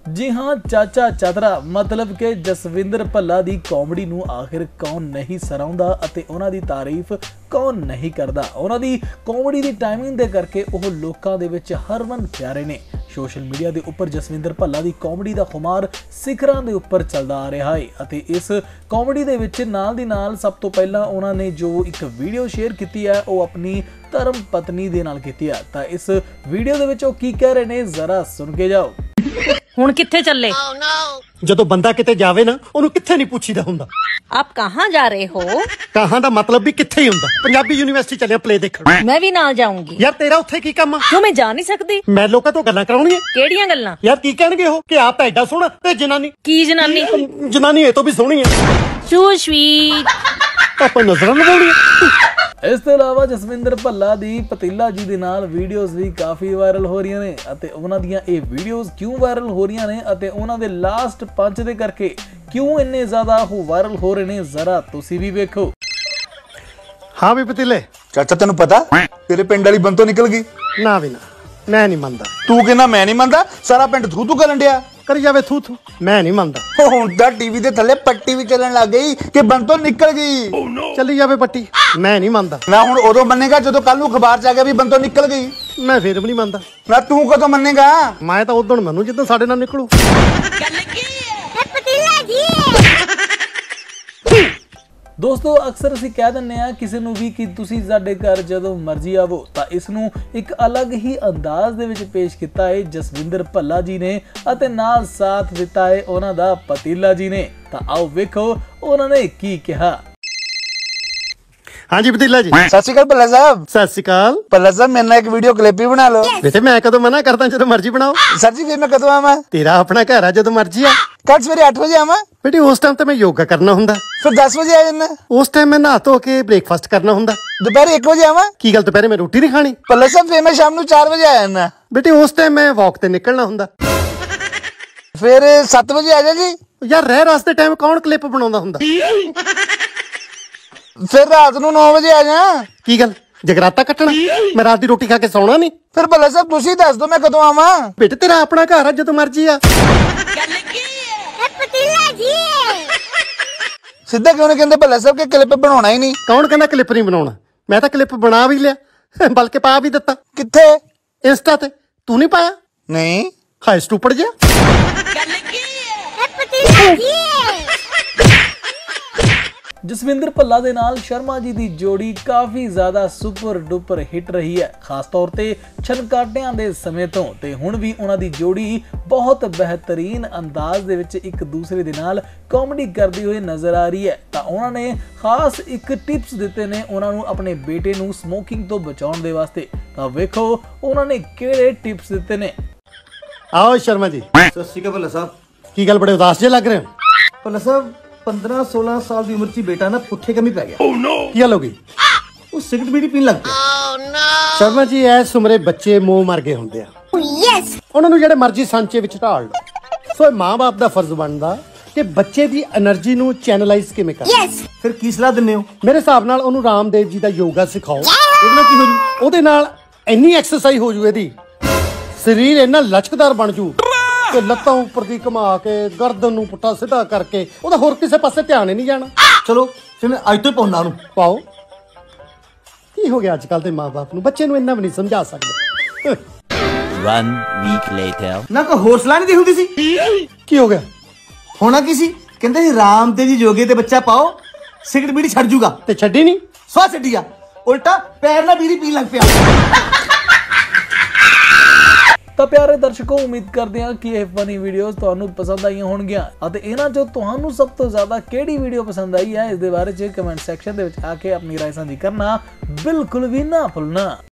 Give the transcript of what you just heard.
जी हाँ, चाचा चादरा मतलब कि जसविंदर भल्ला दी कॉमेडी नूं आखिर कौन नहीं सराउंदा अते उन्हां दी तारीफ कौन नहीं करदा। उन्हां दी कॉमेडी दी टाइमिंग दे करके ओह लोकां दे विच हरमन प्यारे ने। सोशल मीडिया दे उपर जसविंदर भल्ला दी कॉमेडी दा खुमार सिखरां दे उपर चलदा आ रहा है अते इस कॉमेडी दे विच नाल दी नाल सब तो पहला उन्हां ने जो एक वीडियो शेयर कीती है ओह अपनी धर्म पत्नी दे नाल कीती है। तां इस वीडियो दे विच ओह की कह रहे ने जरा सुन के जाओ। हुण कित्थे चले? जदों बंदा किते जावे ना ओनू कित्थे नहीं पूछीदा हुंदा। आप कहाँ जा रहे हो? कहाँ दा मतलब भी कित्थे ही हुंदा। पंजाबी यूनिवर्सिटी चले प्ले देखण। मैं भी नाल जाऊंगी। यार तेरा उत्थे की काम आ? क्यों मैं जा नहीं सकती? मैं लोकां तो गल्लां कराउणीਆਂ। केड़ियां गल्लां? यार की कहणगे हो कि आप एडा सोहना ते जनानी की जनानी? जनानी ए तो भी सोहनी है। So sweet. ਆਪਾਂ ਨਜ਼ਰਾਂ ਲਵਾਉਣੀਆਂ। इस तो इलावा जसविंदर भल्ला दी पतीला जी दे नाल वीडियोज़ भी काफ़ी वायरल हो रही ने अते उन्हां दियां ये वीडियोज़ क्यों वायरल हो रही ने अते उन्हां दे लास्ट पंच दे करके क्यों इन्ने ज़्यादा वो वायरल हो रहे ने जरा तुसी भी देखो। हाँ भी पतीले चाचा तेन पता तेरे पिंड वाली बंतो निकल गई ना भी ना मैं नहीं मनदा। तू कहना मैं नहीं मनदा सारा पिंड थू थू करन दिया करी जावे थू थू मैं नहीं मनदा। हुण तां टीवी दे थल्ले पट्टी भी चलन लग गई कि बंतो निकल गई। चली जावे पट्टी मैं नहीं मनदा। मैं हुण उदों मन्नेगा जदों कल नूं अखबार च आ गया भी बंतो निकल गई। मैं फिर भी नहीं मनदा। ना तू कदों मन्नेगा? मैं तो उदों मनू जिद्दों साडे नाल निकलू। दोस्तों अक्सर असीं कह दिंदे आ किसी नूं भी कि तुसीं साडे घर जदों मर्जी आवो तां इस नूं एक अलग ही अंदाज दे विच पेश कीता है जसविंदर भल्ला जी ने अते नाल साथ दिता है उन्हां दा पतीला जी ने। तां आओ वेखो उन्हां ने की कहा। हाँ जी पतीला जी। सत श्री अकाल भल्ला साहब। सत श्री अकाल। भल्ला साहब मेरे नाल एक वीडियो क्लिप ही बना लो। बेटे मैं कदों मना करदा जदों मर्जी बनाओ। सर जी फिर मैं कदों आवां? तेरा अपना घर है जदों मर्जी आ। कल सवेरे 8 बजे आवां? बेटे उस टाइम तो मैं योगा करना हुंदा। फिर 10 बजे आ जाना। उस टाइम मैं नहा धो के ब्रेकफास्ट करना हुंदा। दोपहर 1 बजे आवां? की गल दोपहरे मैं रोटी नहीं खानी? भल्ला साहब फिर मैं शाम नूं 4 बजे आ जाना। बेटे उस टाइम मैं वॉक ते निकलना हुंदा। फिर 7 बजे आ जा जी। यार रह रास्ते टाइम कौन क्लिप बनाउंदा हुंदा? फिर रात नूं 9 बजे आ जा। की गल जगराता कटना? मैं रात दी रोटी खा के सौना नहीं? फिर भल्ला साहब तुसी दस दो मैं कदों आवां? बेटे तेरा अपना घर है जदों मर्जी आ। सीधा क्यों नहीं कहते भल्ला साहब के क्लिप बनाना ही नहीं? कौन कहना क्लिप नहीं बनाउणा? मैं तो क्लिप बना भी लिया बल्कि पा भी दिता। किथे? इंस्टा ते। तू नहीं पाया? नहीं। हाय स्टूपिड जिहा। जसविंदर भल्ला दे नाल शर्मा जी दी जोड़ी काफ़ी ज़्यादा सुपर डुपर हिट रही है खास तौर ते छनकाटियां दे समय तो ते हुण भी उन्हां दी जोड़ी बहुत बेहतरीन अंदाज दे विच एक दूसरे दे नाल कॉमेडी करदी हुई नजर आ रही है। तां उन्हां ने खास एक टिप्स दिते ने उन्हां नूं अपने बेटे नूं स्मोकिंग तो बचाउण दे वास्ते। तां वेखो उन्हां ने किहड़े टिप्स दिते ने। आओ शर्मा जी। सत श्री अकाल भल्ला साहब। की गल बड़े उदास जे लग रहे हो? भल्ला साहब 15-16 साल की उम्र च बेटा ना पुट्ठे कमी पै गया। की गल हो गई? वो सिगरेट बीड़ी पीन लग पिया। शर्मा जी इस उम्रे बच्चे मोह मर गए हुंदे आ। उन्हां नूं जिहड़े मर्जी सांचे विच ढाल लो। सो मां बाप दा फर्ज बनदा कि बच्चे दी एनर्जी नूं चैनलाइज किवें करना। फिर की सलाह दिंदे हो? मेरे हिसाब नाल ओनू रामदेव जी दा योगा सिखाओ। ਉਹਦੇ ਨਾਲ ਕੀ ਹੋ ਜੂ? ਉਹਦੇ ਨਾਲ ਇੰਨੀ ਐਕਸਰਸਾਈਜ਼ ਹੋ ਜੂ ਇਹਦੀ ਸਰੀਰ ਇੰਨਾ ਲਚਕਦਾਰ ਬਣ ਜੂ ਕਿ ਲੱਤਾਂ ਉੱਪਰ ਦੀ ਘੁਮਾ ਕੇ ਗਰਦਨ ਨੂੰ ਪੁੱਠਾ ਸਿੱਧਾ ਕਰਕੇ ਉਹਦਾ ਹੋਰ ਕਿਸੇ ਪਾਸੇ ਧਿਆਨ ਹੀ ਨਹੀਂ ਜਾਣਾ। ਚਲੋ ਫਿਰ ਮੈਂ ਅੱਜ ਤੋਂ ਪਾਉਣਾ ਉਹਨੂੰ। ਪਾਓ। ਕੀ ਹੋ ਗਿਆ ਅੱਜ ਕੱਲ ਦੇ ਮਾਂ-ਬਾਪ ਨੂੰ ਬੱਚੇ ਨੂੰ ਇੰਨਾ ਵੀ ਨਹੀਂ ਸਮਝਾ ਸਕਦੇ। 1 week later ਨਾ ਕੋਈ ਹੋਰ ਸਲਾਹ ਨਹੀਂ ਦੀ ਹੁੰਦੀ ਸੀ? ਕੀ ਹੋ ਗਿਆ? ਹੋਣਾ ਕੀ ਸੀ? ਕਹਿੰਦੇ ਸੀ ਰਾਮਦੇਵ ਜੀ ਯੋਗੇ ਤੇ ਬੱਚਾ ਪਾਓ ਸਿਗਰਟ ਬੀੜੀ ਛੱਡ ਜੂਗਾ ਤੇ ਛੱਡੀ ਨਹੀਂ? ਸਵਾ ਛੱਡੀ ਆ ਉਲਟਾ ਪੈਰ ਨਾਲ ਬੀੜੀ ਪੀਣ ਲੱਗ ਪਿਆ। ਤਾਂ ਪਿਆਰੇ ਦਰਸ਼ਕੋ ਉਮੀਦ ਕਰਦੇ ਹਾਂ ਕਿ ਇਹ ਫਨੀ ਵੀਡੀਓਜ਼ ਤੁਹਾਨੂੰ ਪਸੰਦ ਆਈਆਂ ਹੋਣਗੀਆਂ ਅਤੇ ਇਹਨਾਂ ਚੋਂ ਤੁਹਾਨੂੰ ਸਭ ਤੋਂ ਜ਼ਿਆਦਾ ਕਿਹੜੀ ਵੀਡੀਓ ਪਸੰਦ ਆਈ ਹੈ ਇਸ ਦੇ ਬਾਰੇ ਚ ਕਮੈਂਟ ਸੈਕਸ਼ਨ ਦੇ ਵਿੱਚ ਆ ਕੇ ਆਪਣੀ ਰਾਏ ਸਾਂਝੀ ਕਰਨਾ ਬਿਲਕੁਲ ਵੀ ਨਾ ਭੁੱਲਣਾ।